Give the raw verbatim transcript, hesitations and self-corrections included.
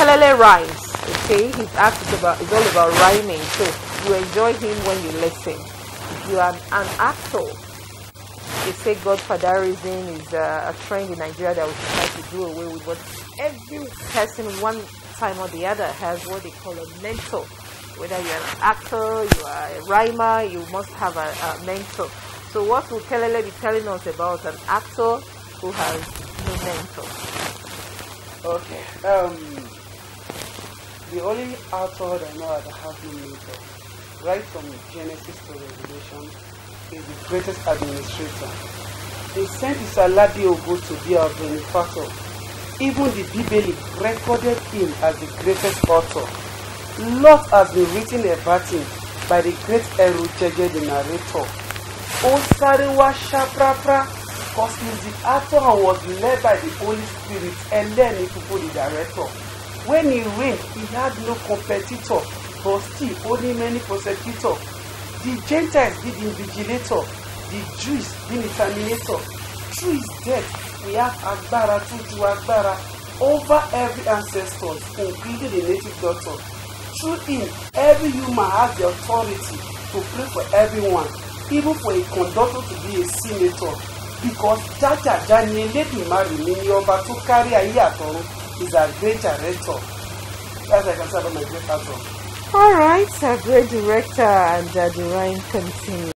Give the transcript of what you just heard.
Kelele rhymes. Okay, his act is about is all about rhyming, so you enjoy him when you listen. If you are an actor, they say godfatherism is uh, a trend in Nigeria that we should try to do away with. But every person, one time or the other, has what they call a mentor. Whether you're an actor, you are a rhymer, you must have a, a mentor. So what will Kelele be telling us about an actor who has no mentor? Okay. Um, the only author that I know that has no mentor, right from Genesis to Revelation, is the greatest administrator. They sent his Aladi Ogo to be our benefactor. Even the Bible recorded him as the greatest author. Lot has been written about him by the great Erujeje, the narrator. Osarewa Shaprapra, because he's the actor and was led by the Holy Spirit, and then he could be the director. When he reigned, he had no competitor, but still only many prosecutors. The Gentiles did invigilator, the Jews did terminator. Through his death, we have Agbara to Agbara over every ancestor, including the native doctor. Through him, every human has the authority to pray for everyone, even for a conductor to be a senator. Because Jaja Jani Lady Mary Minioba to carry a yato is a great director. As I can say about my great actor. Alright, a great director, and uh, the rhyme continues.